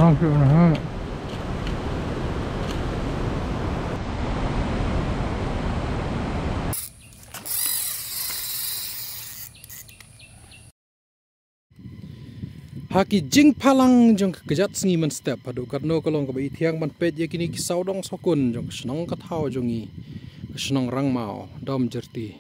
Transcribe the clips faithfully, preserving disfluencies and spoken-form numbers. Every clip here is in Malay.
langsung nah. Haki jing palang jong kejat sengi men step padu karno kolong ke bai tiang man pet yakini kisau dong sokun jong senong kathau jongi senong rang mau dom jerti.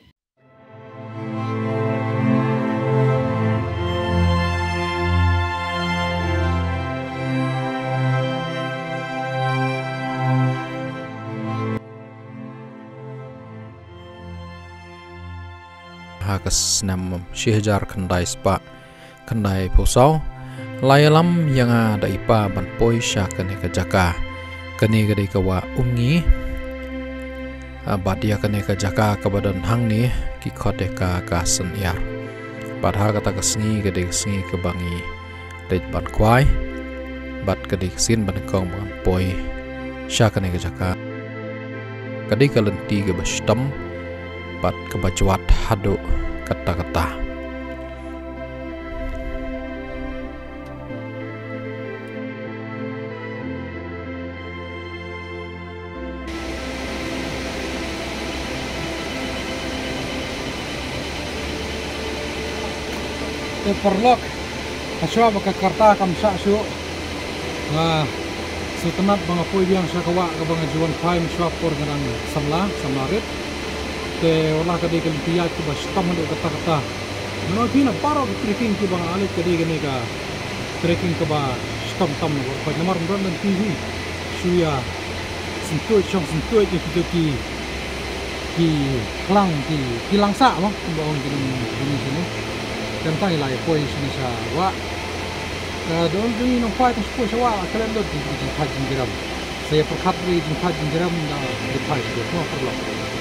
Hakas nam syihjar kendai spa kendai pusau layalam yang ada ipa ban poi sya kene ke jaka kene gede kawa ungi badia kene ke jaka ke badan hang ni ki khode ka ka sen yar padha kata ke sengi gede sengi ke bangi dej ban kwai bat gede sin ban kong ban poi sya kene ke jaka gede ke lenti ke bastam bat ke bajwat hadu kata-kata. Perlok aswa baka karta kam sa su na setenat banga poi biang sa kawa ka banga juan pai miswa por ganang samla samarit te ola ka de ke pia ki bas tam do kata kata no pina paro trekking ki banga alik ka de ke ka trekking ka ba stam tam no pa namar ndon dan T V suya sintu chong sintu ki ki ki ki klang ki ki langsa mo bong ki ni sini tentang ilai poi sini sa wa don dun nong pai tu poi sa wa kalian do di di hajin geram saya perkat di di hajin geram da di pai do no perlu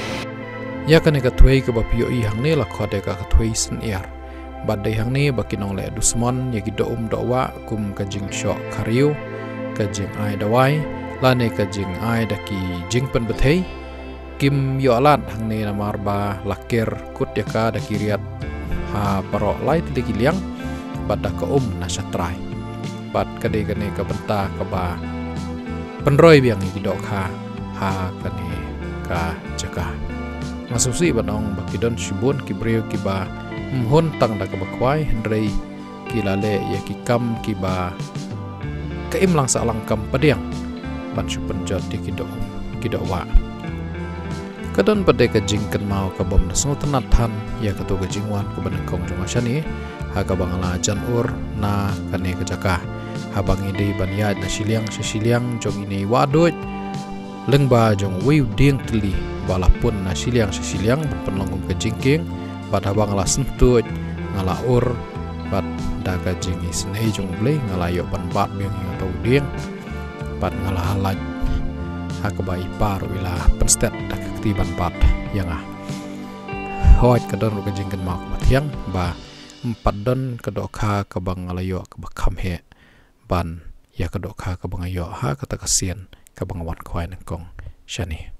ya kan ka tuai ka bapio i hang ne la khode ka tuai sen yar badai hang ne bakinong le dusmon ya gi do um do wa kum ka jing sho khariu ka jing ai dawai la ne ka jing ai da ki jing pen bethei kim yo alat hang ne na marba lakir kut ya ka da kiriat ha parok lai tadi kiliang pada ke um nasa trai bat kade kane ke benta ke ba penroi biang iki dok ha ha kane ka jaga masuk si banong bakidon shibun kibriyo kiba mhon tang da ke bakwai hendrei kilale ya ki kam kiba ke im lang sa lang kam padiang ban supen jot di kidok kidok wa kadon pada ke jingken mau ke bom nasu tenatan ya ketu ke jingwan ke benengkong jong asyani ha ka bangala jan ur na kane ke jaka ha bangi de banya na siliang siliang jong ini wadut lengba jong wiu ding teli walaupun na siliang siliang penlongum ke jingking pada bangala sentut ngala ur bat da ka jingi senei jong blei ngala yo ban bat biang atau ding bat ngala halaj hakabai par wila penstet dak tiban pat yang ah hoit kadon ru kajingkan mak matiang ba empat don kedokha ka bangalayo ka bakham he ban ya kedokha ka bangayo ha kata kasian ka bangawan khwai nangkong shani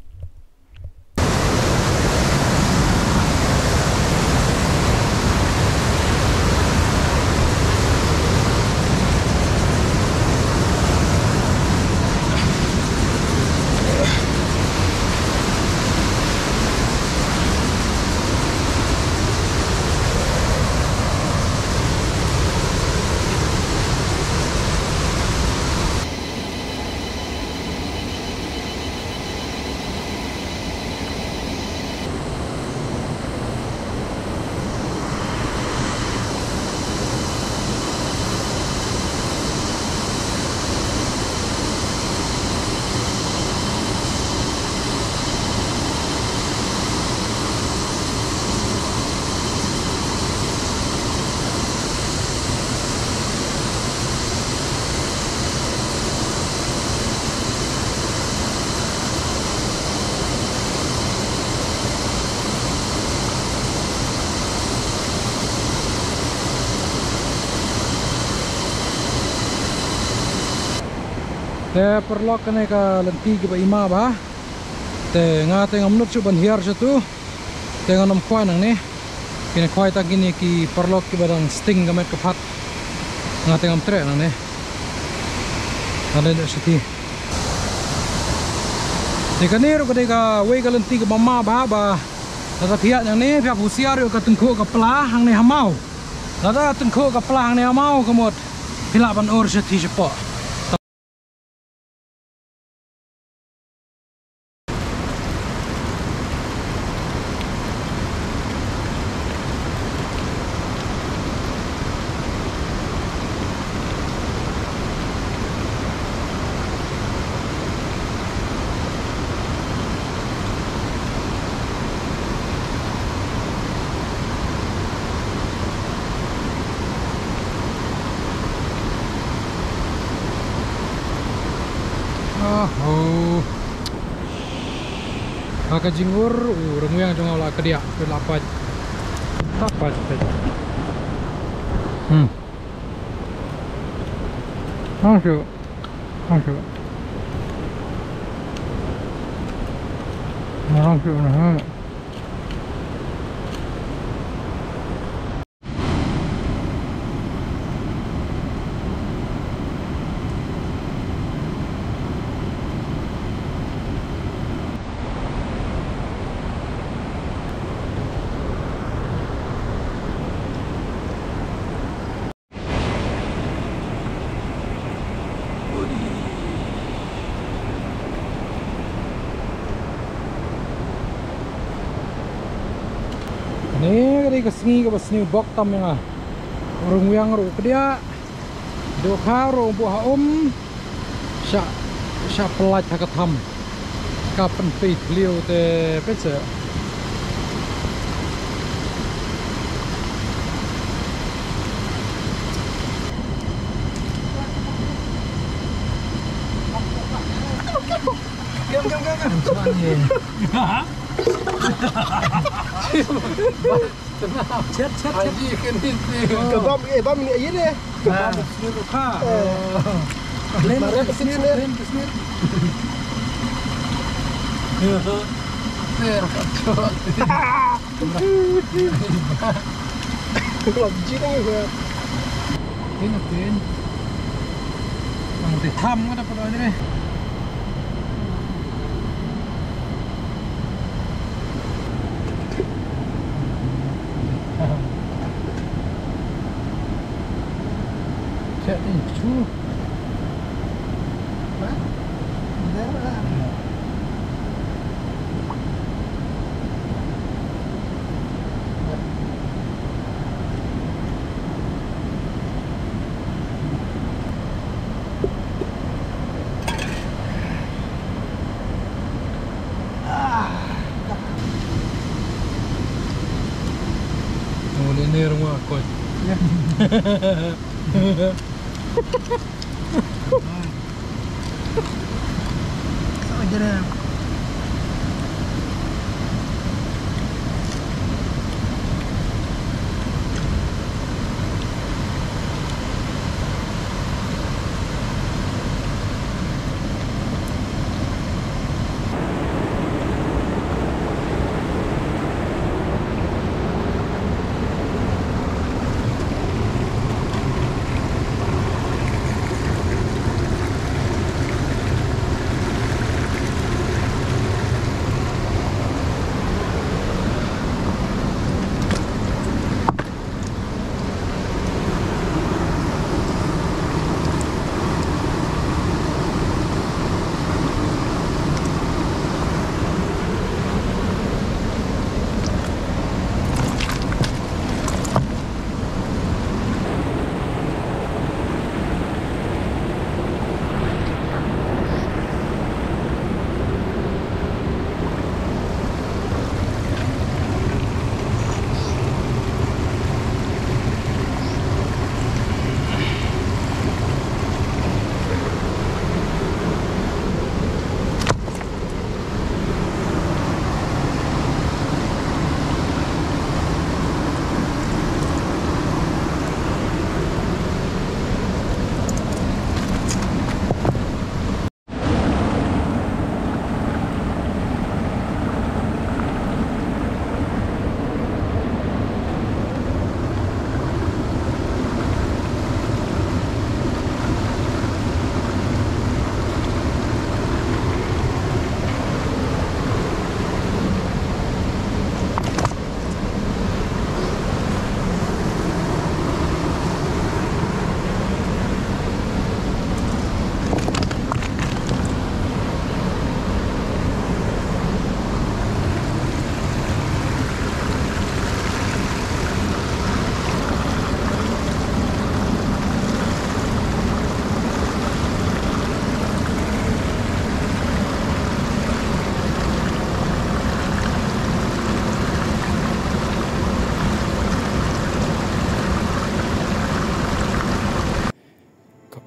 te perlok kene ka lenti ke ba ima ba te nga te ngam nuk chuban hiar jatu te ngam khwai nang ne kene khwai ta kini ki perlok ki badang sting gamet ka phat nga te ngam tre nang ne Ada di situ. Dekat ni, dekat dekat, wei kalau nanti ke mama bah bah. Tata pihak yang ni, pihak usia dia ke tengkuk ke pelah, hang ni hamau. Tata tengkuk ke pelah, hang ni hamau, kemud pihak ban or situ cepat. Oh, maka jingur, orang yang jangan lah kerja, berlapat, lapat saja. Hmm, masuk, masuk, masuk nah. Ni kali ke sini ke sini bok tam yang ah orang yang ru dia do karo buah om syak syak pelat hak tam kapan pe liu te pece gam gam gam gam chat chat chat kebab eh bam ni aye deh kebab sini ruka lem ke sini lem ke sini ter kacau kebab jiran ya ini pin nanti tham ada pada ini cek ni cu oh ini rumah kot sama jalan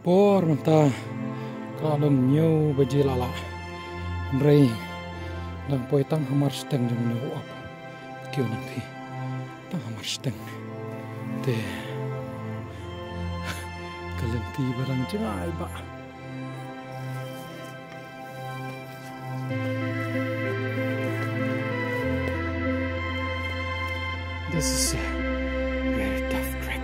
por menta kalom nyu baji lala rei dang poi tang hamar steng jong nyu up kyo nang thi tang hamar steng te kalenti barang cengai ba this is a very tough trek.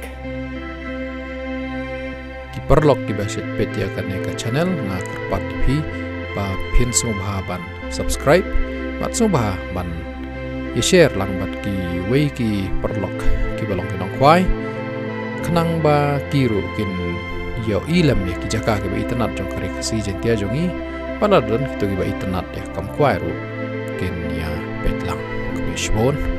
Perlok di basit petia kaneka channel nga kerpat phi ba phin subha ban subscribe mat subha ban i share lang bat ki wei ki perlok ki balong kinong kwai khnang ba kiru kin yo ilam ye ki jaka ki ba internet jong kari khasi jentia jongi panadon ki to ki ba internet ya kam kwai ru kin ya petlang ki shbon